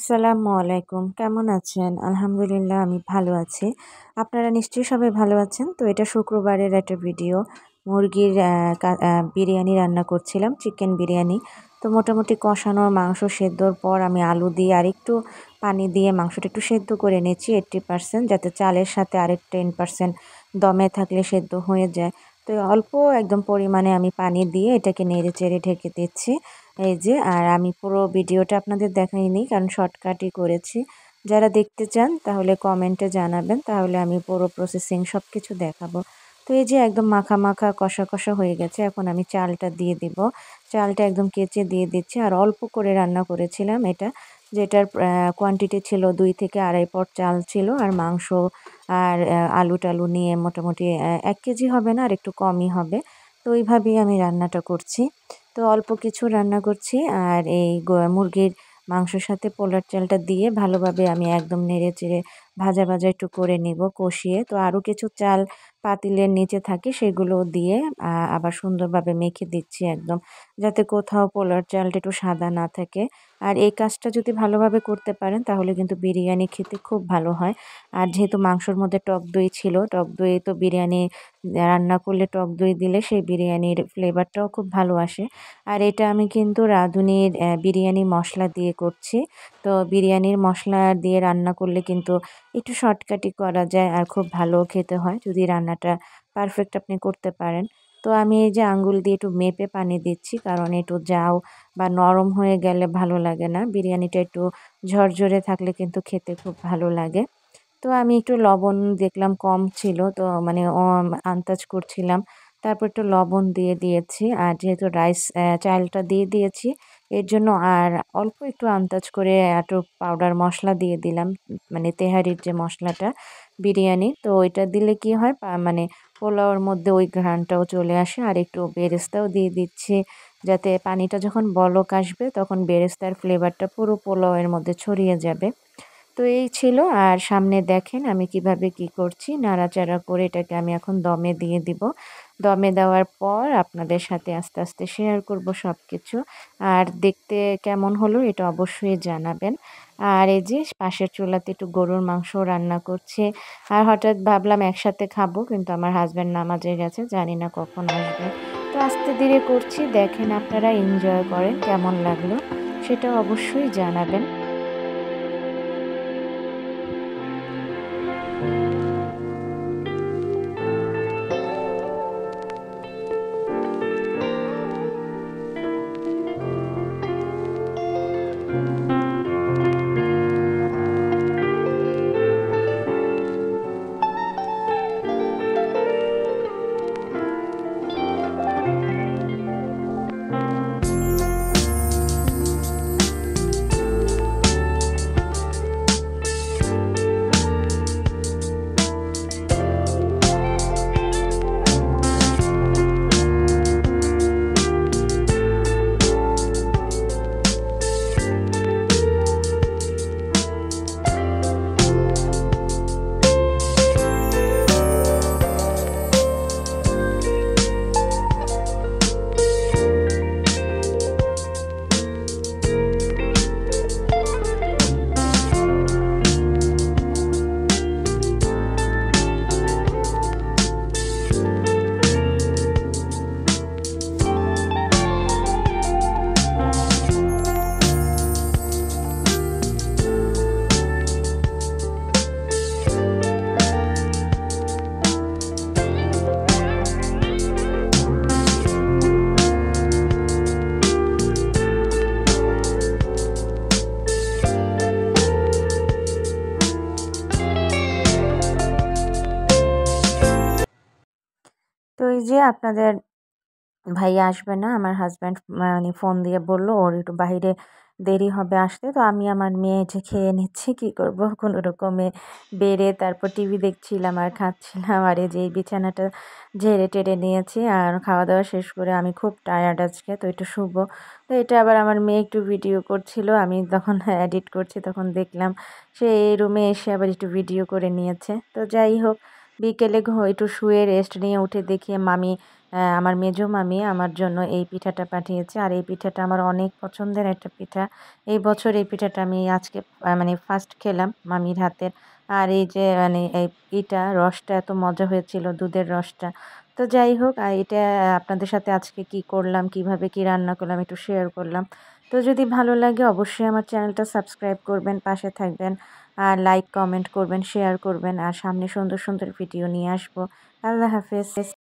আসসালামু আলাইকুম। কেমন আছেন? আলহামদুলিল্লাহ আমি ভালো আছি। আপনারা নিশ্চয়ই সবাই ভালো আছেন। তো এটা শুক্রবারের একটা ভিডিও। মুরগির বিরিয়ানি রান্না করছিলাম, চিকেন বিরিয়ানি। তো মোটামুটি কষানো মাংস সেদ্ধর পর আমি আলু দিয়ে আরেকটু পানি দিয়ে মাংসটা একটু সেদ্ধ করে নিয়েছি 80% যাতে চালের সাথে আরেক 10% দমে থাকলে সেদ্ধ হয়ে যায়। তো অল্প একদম পরিমাণে আমি পানি দিয়ে এটাকে নেড়ে-চেড়ে ঢেকে দিচ্ছি। এই যে আর আমি পুরো ভিডিওটা আপনাদের দেখাইনি কারণ শর্টকাটই করেছি। যারা দেখতে চান তাহলে কমেন্টে জানাবেন, তাহলে আমি পুরো প্রসেসিং সবকিছু দেখাবো। তো এই যে একদম মাখা, মাখা কষা, কষা হয়ে গেছে। এখন আমি চালটা দিয়ে দিব। চালটা একদম কেচে দিয়ে দিচ্ছি আর অল্প করে রান্না করেছিলাম এটা। যেটার কোয়ান্টিটি ছিল ২ থেকে ২.৫ পট চাল ছিল আর মাংস আর আলু-টালু নিয়ে মোটামুটি ১ কেজি হবে না, আর একটু কমই হবে। তো ওইভাবেই আমি রান্নাটা করছি। তো অল্প কিছু রান্না করছি আর এই মুরগির মাংসের সাথে পোলার চালটা দিয়ে ভালোভাবে আমি একদম নেড়ে-চেড়ে ভাজা, ভাজা একটু করে নিব কষিয়ে। তো আরও কিছু চাল পাতিলের নিচে থাকে সেগুলো দিয়ে আবার সুন্দরভাবে মেখে দিচ্ছি একদম, যাতে কোথাও পোলার চালটা একটু সাদা না থাকে। আর এই কাজটা যদি ভালোভাবে করতে পারেন তাহলে কিন্তু বিরিয়ানি খেতে খুব ভালো হয়। আর যেহেতু মাংসর মধ্যে টক দই ছিল, টক দই তো বিরিয়ানি রান্না করলে টক দই দিলে সেই বিরিয়ানির ফ্লেভারটাও খুব ভালো আসে। আর এটা আমি কিন্তু রাঁধুনির বিরিয়ানি মশলা দিয়ে করছি। তো বিরিয়ানির মশলা দিয়ে রান্না করলে কিন্তু একটু শর্টকাটই করা যায় আর খুব ভালোও খেতে হয় যদি রান্নাটা পারফেক্ট আপনি করতে পারেন। তো আমি এই যে আঙ্গুল দিয়ে একটু মেপে পানি দিচ্ছি, কারণ একটু জাউ বা নরম হয়ে গেলে ভালো লাগে না। বিরিয়ানিটা একটু ঝরঝরে থাকলে কিন্তু খেতে খুব ভালো লাগে। তো আমি একটু লবণ দেখলাম কম ছিল, তো মানে আন্দাজ করছিলাম। তারপর একটু লবণ দিয়ে দিয়েছি আর যেহেতু চালটা দিয়ে দিয়েছি এর জন্য আর অল্প একটু আন্দাজ করে একটু পাউডার মশলা দিয়ে দিলাম, মানে তেহারির যে মশলাটা বিরিয়ানি, তো ওইটা দিলে কি হয় মানে পোলাওর মধ্যে ওই ঘ্রাণটাও চলে আসে। আর একটু বেরেস্তাও দিয়ে দিচ্ছি যাতে পানিটা যখন বলক আসবে তখন বেরেস্তার ফ্লেভারটা পুরো পোলাওয়ের মধ্যে ছড়িয়ে যাবে। তো এই ছিল। আর সামনে দেখেন আমি কিভাবে কি করছি, নাড়াচাড়া করে এটাকে আমি এখন দমে দিয়ে দিব। দমে দেওয়ার পর আপনাদের সাথে আস্তে আস্তে শেয়ার করব সব কিছু। আর দেখতে কেমন হলো এটা অবশ্যই জানাবেন। আর এই যে পাশের চুলাতে একটু গরুর মাংস রান্না করছি। আর হঠাৎ ভাবলাম একসাথে খাবো, কিন্তু আমার হাজব্যান্ড নামাজে গেছে, জানি না কখন আসবে। তো আস্তে ধীরে করছি, দেখেন আপনারা এনজয় করেন, কেমন লাগলো সেটা অবশ্যই জানাবেন। তো এই যে আপনাদের ভাইয়া আসবে না, আমার হাজব্যান্ড মানে ফোন দিয়ে বলল ওর একটু বাইরে দেরি হবে আসতে। তো আমি আমার মেয়েকে খেয়ে নিচ্ছি, কি করব কোনো রকমে বেড়ে তারপর টিভি দেখছিলাম আর খাচ্ছিলাম। আর এই যে এই বিছানাটা ঝেড়ে টেড়ে নিয়েছি আর খাওয়া দাওয়া শেষ করে আমি খুব টায়ার্ড আজকে, তো একটু শুভ। তো এটা আবার আমার মেয়ে একটু ভিডিও করছিল, আমি তখন এডিট করছি, তখন দেখলাম সে এই রুমে এসে আবার একটু ভিডিও করে নিয়েছে। তো যাই হোক, বিকেলে একটু শুয়ে রেস্ট নিয়ে উঠে দেখি মামি আমার মেজো মামি আমার জন্য এই পিঠাটা পাঠিয়েছে। আর এই পিঠাটা আমার অনেক পছন্দের একটা পিঠা। এই বছর এই পিঠাটা আমি আজকে মানে ফার্স্ট খেলাম মামির হাতের। আর এই যে মানে এই রসটা এত মজা হয়েছিল, দুধের রসটা। তো যাই হোক, এটা আপনাদের সাথে আজকে কি করলাম, কিভাবে কি রান্না করলাম একটু শেয়ার করলাম। তো যদি ভালো লাগে অবশ্যই আমার চ্যানেলটা সাবস্ক্রাইব করবেন, পাশে থাকবেন, আর লাইক কমেন্ট করবেন, শেয়ার করবেন। আর সামনে সুন্দর সুন্দর ভিডিও নিয়ে আসবো। আল্লাহ হাফেজ।